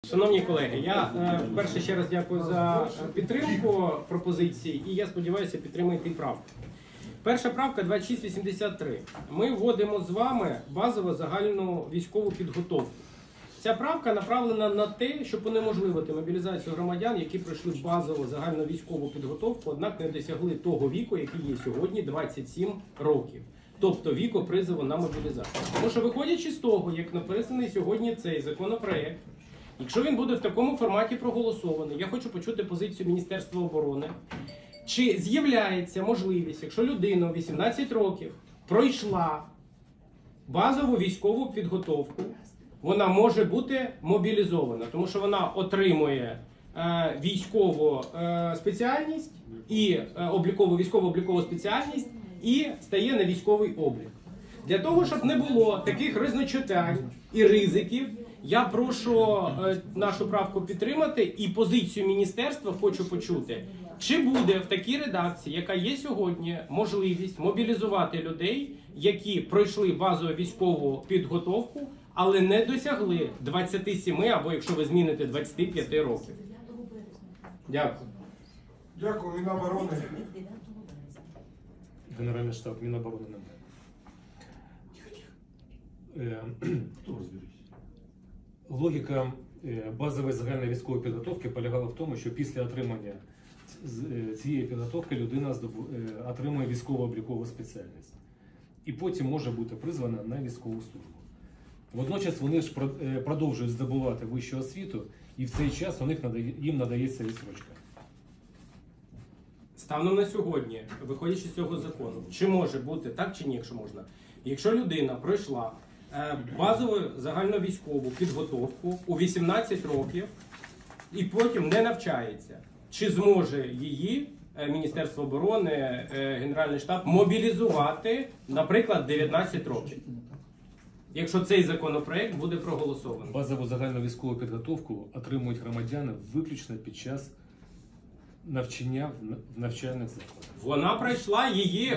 Шановні колеги, я вперше ще раз дякую за підтримку пропозицій і я сподіваюся, підтримаєте і правку. Перша правка 2683. Ми вводимо з вами базову загальну військову підготовку. Ця правка направлена на те, щоб унеможливити мобілізацію громадян, які пройшли базову загальну військову підготовку, однак не досягли того віку, який є сьогодні, 27 років. Тобто віку призову на мобілізацію. Тому що, виходячи з того, як написаний сьогодні цей законопроект, якщо він буде в такому форматі проголосований, я хочу почути позицію Міністерства оборони, чи з'являється можливість, якщо людина у 18 років пройшла базову військову підготовку, вона може бути мобілізована, тому що вона отримує військову спеціальність і військово-облікову спеціальність і стає на військовий облік. Для того, щоб не було таких різночитань і ризиків, я прошу нашу правку підтримати і позицію міністерства хочу почути. Чи буде в такій редакції, яка є сьогодні, можливість мобілізувати людей, які пройшли базову військову підготовку, але не досягли 27 або, якщо ви зміните, 25 років? Дякую. Дякую, Міноборони. Генеральний штаб Міноборони немає. Логіка базової загальної військової підготовки полягала в тому, що після отримання цієї підготовки людина отримує військово-облікову спеціальність. І потім може бути призвана на військову службу. Водночас вони ж продовжують здобувати вищу освіту, і в цей час їм надається відстрочка. Станом на сьогодні, виходячи з цього закону, чи може бути так чи ні, якщо можна, якщо людина пройшла базову загальновійськову підготовку у 18 років і потім не навчається, чи зможе її Міністерство оборони, Генеральний штаб мобілізувати, наприклад, 19 років? Якщо цей законопроект буде проголосований. Базову загальну військову підготовку отримують громадяни виключно під час навчання в навчальних закладах. Вона пройшла,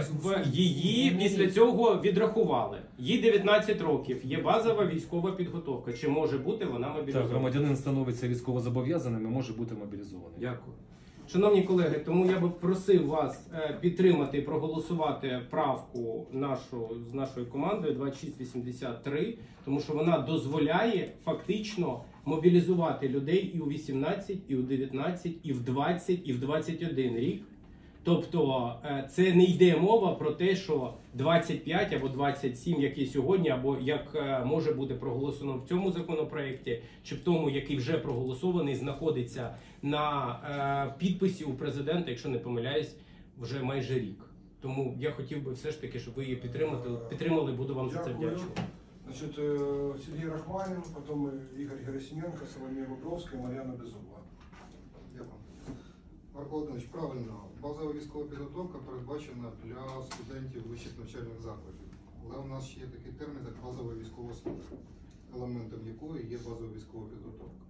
її після цього відрахували. Їй 19 років, є базова військова підготовка. Чи може бути вона мобілізована? Так, громадянин становиться військовозобов'язаним і може бути мобілізований. Дякую. Шановні колеги, тому я би просив вас підтримати і проголосувати правку з нашою командою 2683, тому що вона дозволяє фактично мобілізувати людей і у 18, і у 19, і в 20, і в 21 рік. Тобто це не йде мова про те, що 25 або 27, як є сьогодні, або як може бути проголосовано в цьому законопроекті, чи в тому, який вже проголосований, знаходиться на підписі у президента, якщо не помиляюсь, вже майже рік. Тому я хотів би все ж таки, щоб ви її підтримали, буду вам за це вдячний. Значит, Сергей Рахманин, потом Игорь Герасименко, Соломія Бобровська, Мар'яна Безугла. Дякую. Марко Володимирович, правильно, базова військова підготовка передбачена для студентів вищих навчальних закладів. Але у нас ще є такий термін, як базова військова служба, елементом якої є базова військова підготовка.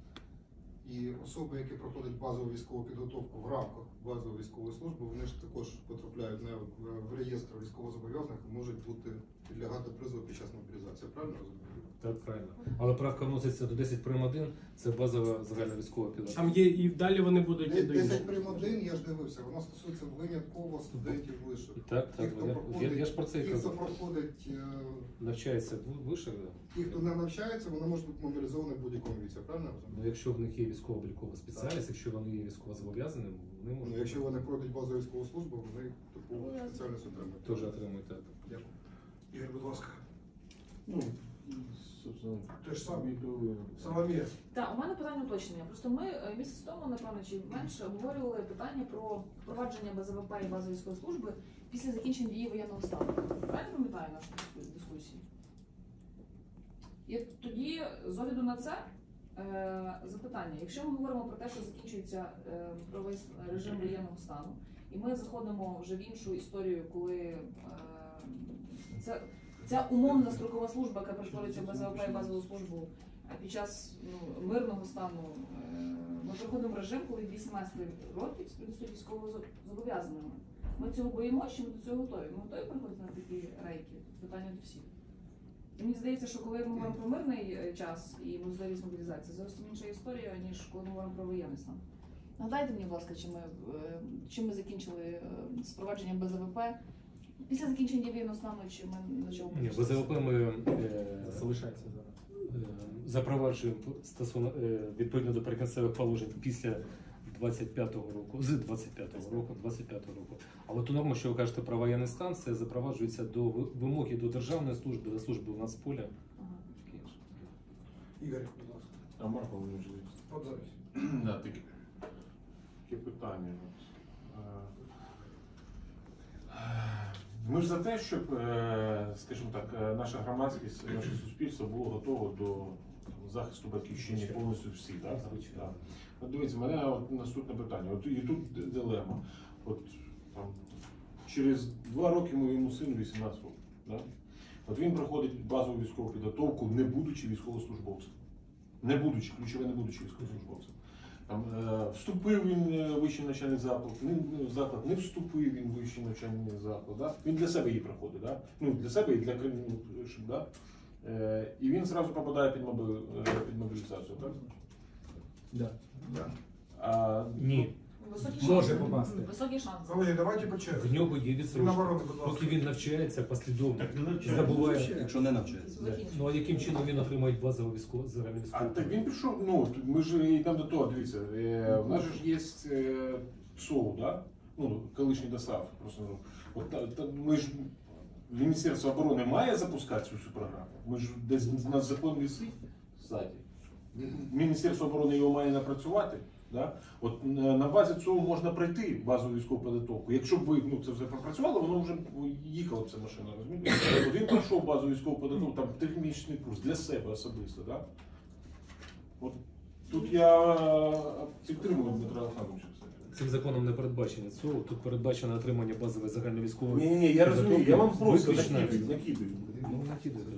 І особи, які проходять базову військову підготовку в рамках базової військової служби, вони ж також потрапляють в реєстр військовозобов'язаних і можуть підлягати призову під час мобілізації. Правильно розумію? Так, правильно. Але правка вноситься до 10 прим. 1, це базова загальна військова підготовка. Там є і далі вони будуть і до 10 прим. 1, я ж дивився, воно стосується винятково студентів вишів. Так, я ж про це і ті, хто кажу. проходить, Навчається вище, ті, хто не навчається, вони можуть бути мобілізовані в будь-якому віці, правильно розумію? ну, якщо в них є військово-облікова спеціальність, якщо вони є військовозобов'язаними, вони можуть... Ну, якщо вони пройдуть базову військову службу, вони таку спеціальність отримують. Теж отримують так. Дякую. Ігор, будь ласка. Ну, собственно, Те ж саме. то Соломія. Так, у мене питання уточнення. Просто ми місяць тому, напевно, чи менше обговорювали питання про впровадження БЗВП і базової військової служби після закінчення дії воєнного стану. Правильно пам'ятаю нашу дискусію? І тоді, з огляду на це, запитання. Якщо ми говоримо про те, що закінчується правовий режим воєнного стану, і ми заходимо вже в іншу історію, коли ця умовна строкова служба, яка перетворюється в БЗВП і базову службу під час мирного стану, ми приходимо в режим, коли 18 років стають військовозобов'язаними. Ми цього боїмося, чи ми до цього готові? Ми готові приходити на такі рейки? Питання до всіх. І мені здається, що коли ми говоримо про мирний час і можливість мобілізації, зовсім інша історія, ніж коли ми говоримо про воєнний стан. Нагадайте мені, будь ласка, чим ми закінчили з провадженням БЗВП після закінчення дії воєнного стану, чи ми на чому? Ні, БЗВП ми Залишається зараз. запроваджуємо стосовно відповідно до прикінцевих положень після 25-го року, з 25-го року. Але ту норму, що ви кажете про воєнний стан, це запроваджується до вимоги до державної служби, до служби в Нацполі. Ага. Ігор, будь ласка. А Марко Володимирович, От запись. да, таке питання. Ми ж за те, щоб, скажімо так, наша громадськість, наше суспільство було готово до захисту батьківщини повністю всі, так? Так. От дивіться, в мене от наступне питання. От і тут дилема. От там через 2 роки моєму сину 18 років. Да? От він проходить базову військову підготовку, не будучи військовослужбовцем. Не будучи військовослужбовцем. Там, вступив він в вищий навчальний заклад, не вступив він в вищий навчальний заклад. Да? Він для себе її проходить, да? Ну, для себе і для країни. Да? І він зразу попадає під мобілізацію, так? Да. Ні. Високі Може шанси. попасти. Високі шанси. Колеги, давайте по черзі. В нього є відсрочка. Наоборот, будь ласка. Поки він навчається послідовно, Так не навчається. здобуває. Якщо не навчається. Закінчення. Ну а яким чином він отримає базову військову загальну А військову? так він пішов, ну, ми ж йдемо до того, дивіться, в нас же ж є ПСОУ, да? Ну, колишній ДОСАВ, просто, ну, от, ми ж, Міністерство оборони має запускати цю всю програму, ми ж десь у нас закон висить, кстати. Міністерство оборони його має напрацювати, да? От на базі цього можна пройти базову військову підготовку. Якщо б ви ну, це вже пропрацювали, воно вже їхала б ця машина, розумієте? От він пройшов базову військову підготовку, там 3-місячний курс для себе особисто, да? От тут я підтримую Дмитра Олександровича. Цим законом не передбачено цього. Тут передбачено отримання базової загальновійськової. Ні, я розумію, я вам просто Виключно. накидаю. Ну, накидайте.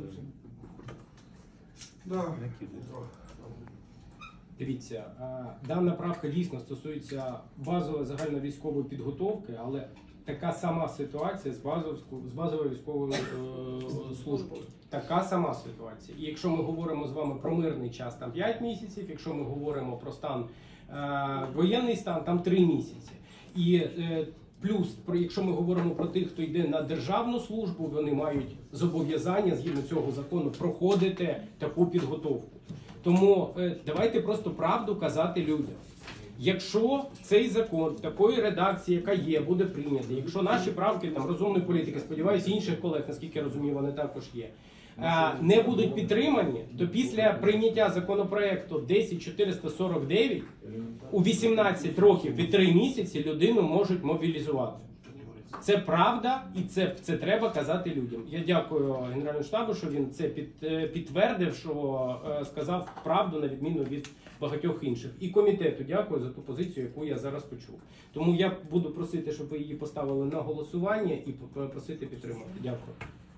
Да. Накидайте. Дивіться, дана правка дійсно стосується базової загальновійськової підготовки, але така сама ситуація з базовою військовою службою. Така сама ситуація. І якщо ми говоримо з вами про мирний час, там 5 місяців, якщо ми говоримо про стан воєнний стан, там 3 місяці. І плюс, якщо ми говоримо про тих, хто йде на державну службу, вони мають зобов'язання згідно цього закону проходити таку підготовку. Тому давайте просто правду казати людям. Якщо цей закон такої редакції, яка є, буде прийнятий, якщо наші правки там розумної політики, сподіваюся, інших колег, наскільки я розумію, вони також є, не будуть підтримані, то після прийняття законопроекту 10449 у 18 років і 3 місяці людину можуть мобілізувати. Це правда, і це треба казати людям. Я дякую Генеральному штабу, що він це підтвердив, що сказав правду на відміну від багатьох інших. І комітету дякую за ту позицію, яку я зараз почув. Тому я буду просити, щоб ви її поставили на голосування і просити підтримати. Дякую.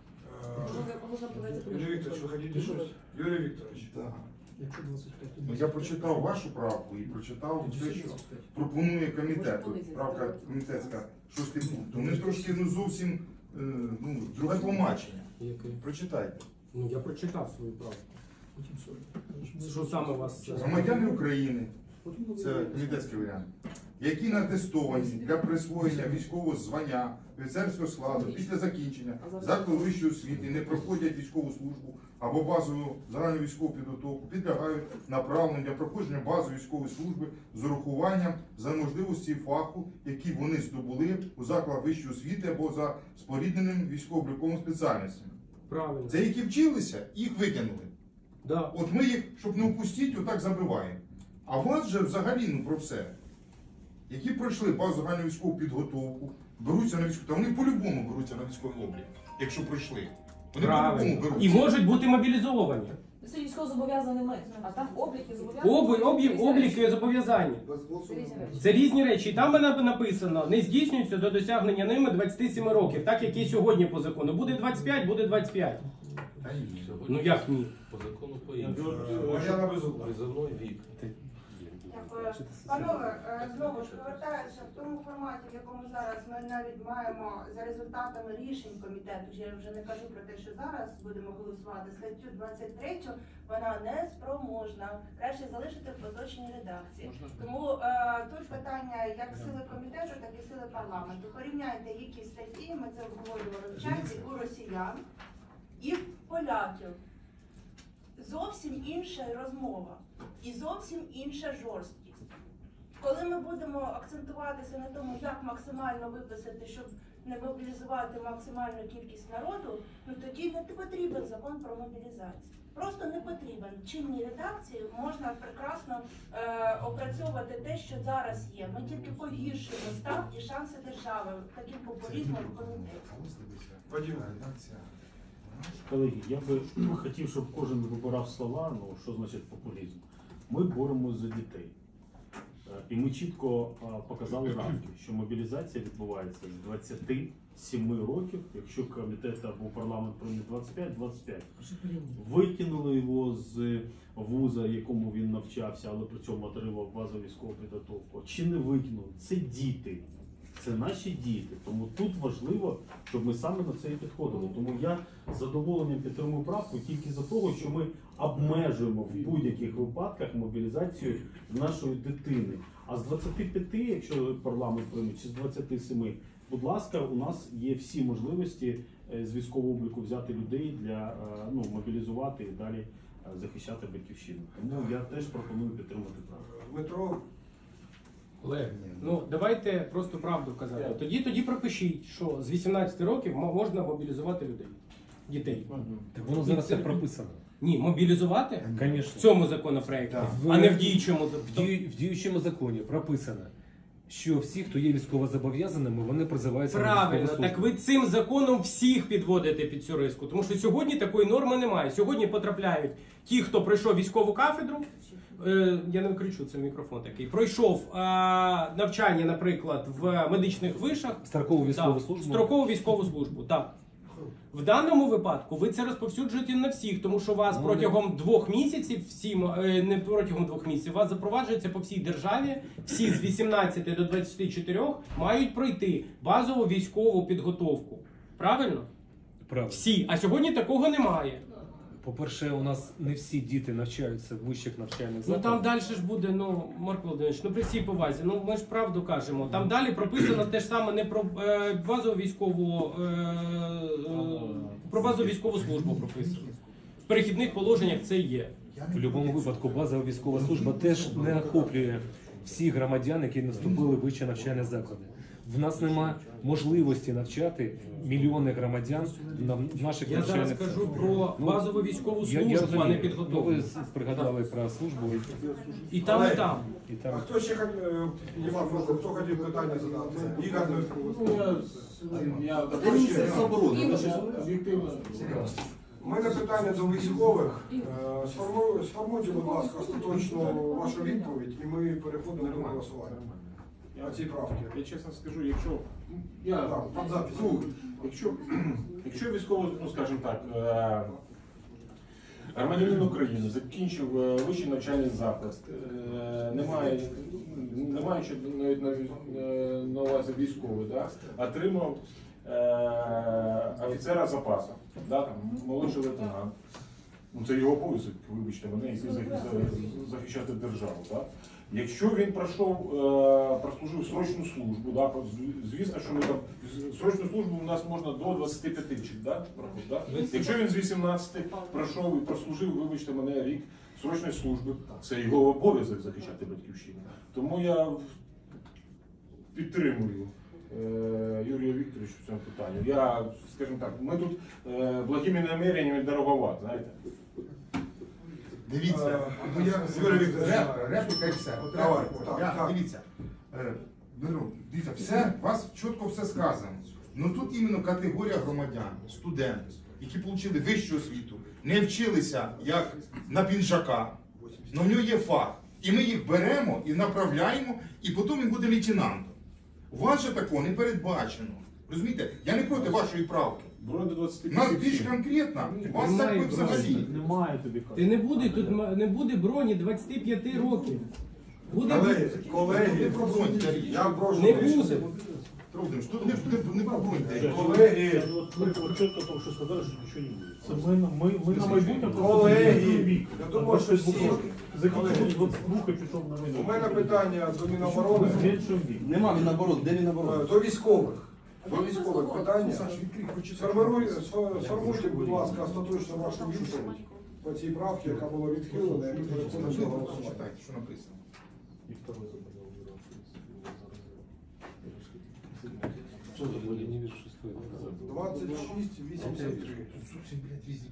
Юрий Викторович, вы хотите что-то? Юрий Викторович. Так. Ну, я прочитав вашу правку і прочитав те, що пропонує комітет. От правка комітетська 6 пункт. Вони трошки ну, зовсім друге тлумачення. Прочитайте. Ну, я прочитав свою правку. Що саме вас... Громадяни України, це комітетський варіант, які натестовані для присвоєння військового звання, офіцерського складу після закінчення закладу вищої освіти, не проходять військову службу або базову загальну військову підготовку, підлягають направленню для проходження базової військової служби з урахуванням за можливості фаху, які вони здобули у закладах вищої освіти або за спорідненим військово-обліковими спеціальностями. Правильно. Це які вчилися, їх викинули. Да. От ми їх, щоб не упустити, отак забиваємо. А у вас же взагалі ну, про все. Які пройшли базу загальну військову підготовку, беруться на військову, та вони по-любому беруться на військовий облік, якщо пройшли. Вони по-любому Правильно. беруться. І можуть бути мобілізовані. Це військово зобов'язаний ми, а там обліки зобов'язані. Обліки і зобов'язання. Це різні речі. Це різні речі. І там написано, не здійснюється до досягнення ними 27 років, так як і сьогодні по закону. Буде 25, буде 25. Та ні. Ну як ні? По закону по-іншому. Мар'яна Безугла. Призовний вік. Дякую. Панове, знову ж повертаюся в тому форматі, в якому зараз ми навіть маємо за результатами рішень комітету, я вже не кажу про те, що зараз будемо голосувати, статтю 23, вона не спроможна. Краще залишити в поточній редакції. Тому тут питання як сили комітету, так і сили парламенту. Порівняйте, які статті, ми це обговорювали в чаті, у росіян і в поляків. Зовсім інша розмова і зовсім інша жорсткість. Коли ми будемо акцентуватися на тому, як максимально виписати, щоб не мобілізувати максимальну кількість народу, ну тоді не потрібен закон про мобілізацію. Просто не потрібен. В чинній редакції можна прекрасно опрацьовувати те, що зараз є. Ми тільки погіршуємо став і шанси держави таким популізмом в комітеті. Колеги, я би хотів, щоб кожен вибирав слова, ну що значить популізм. Ми боремося за дітей. І ми чітко показали рамки, що мобілізація відбувається з 27 років, якщо комітет або парламент прийме 25. Викинули його з вуза, якому він навчався, але при цьому отримав базову військову підготовку. Чи не викинули? Це діти. Це наші діти. Тому тут важливо, щоб ми саме на це і підходили. Тому я з задоволенням підтримую правку тільки за того, що ми обмежуємо в будь-яких випадках мобілізацію нашої дитини. А з 25, якщо парламент прийме, чи з 27, будь ласка, у нас є всі можливості з військового обліку взяти людей для мобілізувати і далі захищати батьківщину. Тому я теж пропоную підтримати правку. Дмитро, Олег, ну давайте просто правду казати. Тоді пропишіть, що з 18 років можна мобілізувати людей, дітей. Так воно зараз так прописано. Ні, мобілізувати в цьому законопроекті, а не в діючому законі. В діючому законі прописано, що всі, хто є військовозобов'язаними, вони призиваються на військову Правильно, службу. так ви цим законом всіх підводите під цю риску, тому що сьогодні такої норми немає. Сьогодні потрапляють ті, хто пройшов військову кафедру, я не кричу, це мікрофон такий, пройшов навчання, наприклад, в медичних вишах. Строкову військову службу. Строкову військову службу, так. В даному випадку ви це розповсюджуєте на всіх, тому що вас протягом 2 місяців, не протягом 2 місяців, вас запроваджується по всій державі, всі з 18 до 24 мають пройти базову військову підготовку. Правильно? Правильно. Всі. А сьогодні такого немає. По-перше, у нас не всі діти навчаються в вищих навчальних Ну закладах. там далі ж буде, Марко Володимирович, при всій повазі, ми ж правду кажемо. Там далі прописано те ж саме не про базову військову, про базову військову службу прописано. В перехідних положеннях це є. В будь-якому випадку базова військова служба теж не охоплює всіх громадян, які наступили в вищі навчальні заклади. В нас немає можливості навчати мільйони громадян в наших Я навчальних зараз кажу закладах. про базову військову Я службу, а не розумію. підготовку. Ви пригадали про службу. І там, і там. І там. а хто ще хто хотів питання задати? Ігор, Я у мене питання до військових. Сформуйте, будь ласка, остаточно вашу відповідь, і ми переходимо до голосування. На цій правці. Я чесно скажу, якщо якщо військово, скажімо так, громадянин України закінчив вищий навчальний заклад, не маючи навіть на увазі військовий, отримав офіцера запасу, там, молодший лейтенант. Ну, це його обов'язок, вибачте мене, захищати державу. Якщо він прослужив срочну службу, звісно, що ми там срочну службу у нас можна до 25 Якщо він з 18 пройшов і прослужив, вибачте мене, рік срочної служби, це його обов'язок захищати батьківщину. Тому я підтримую Юрія Вікторовича в цьому питанні. Я, скажімо так, ми тут благими наміреннями дороговат, знаєте. Дивіться, репліка і все. Дивіться, дивіться, все, у вас чітко все сказано. Ну тут іменно категорія громадян, студенти, які отримали вищу освіту, не вчилися як на пінжака, але в нього є фах. І ми їх беремо і направляємо, і потім він буде лейтенантом. У вас же такого не передбачено. Розумієте? Я не проти вашої правки. У нас більш конкретно, у вас так ви взагалі. Немає тобі. Ти не буде броні 25 років. Буде Колеги, я прошу не рішення. буде. Трудно, тут не побудьте. Колеги, Вы четко только что сказали, что ничего не будет. Мы на майбутнє Колеги, я думаю, що всі- закінчили 22 пішов на війну. у мене питання до Міноборони, Зменшив вік. Нема Міноборони, де Міноборони? до військових. До військових питання. Сформуйте, будь ласка, остаточно вашу відповідь по цій правці, яка була відхилена, і ми переходимо до голосування. Читайте, що написано. І второй заболел. 2683.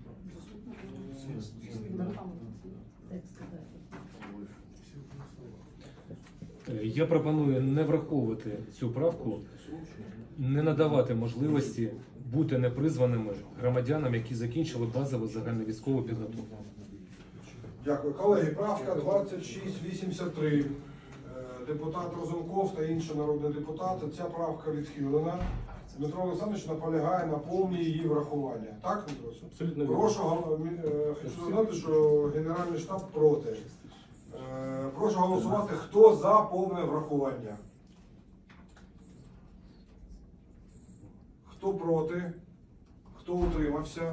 Я пропоную не враховувати цю правку, не надавати можливості бути непризваними громадянам, які закінчили базову загальновійськову підготовку. Дякую. Колеги, правка 2683. Депутат Розумков та інші народні депутати. Ця правка відхилена. Дмитро Олександрович наполягає на повній її врахування. Так, Дмитро? Абсолютно вірно. Прошу, хочу сказати, що Генеральний штаб проти. Прошу голосувати, хто за повне врахування. Хто проти? Хто утримався?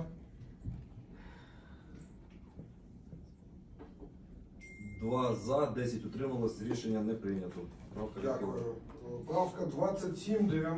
2 за, 10 утрималось, рішення не прийнято. Правка відхилена. Дякую. Правка 2790.